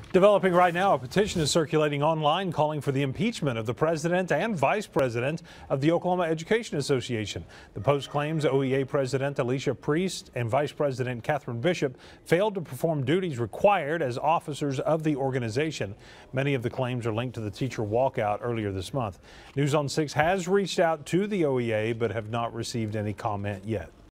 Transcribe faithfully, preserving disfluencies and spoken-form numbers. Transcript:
Developing right now, a petition is circulating online calling for the impeachment of the president and vice president of the Oklahoma Education Association. The post claims O E A President Alicia Priest and Vice President Catherine Bishop failed to perform duties required as officers of the organization. Many of the claims are linked to the teacher walkout earlier this month. News on six has reached out to the O E A but have not received any comment yet.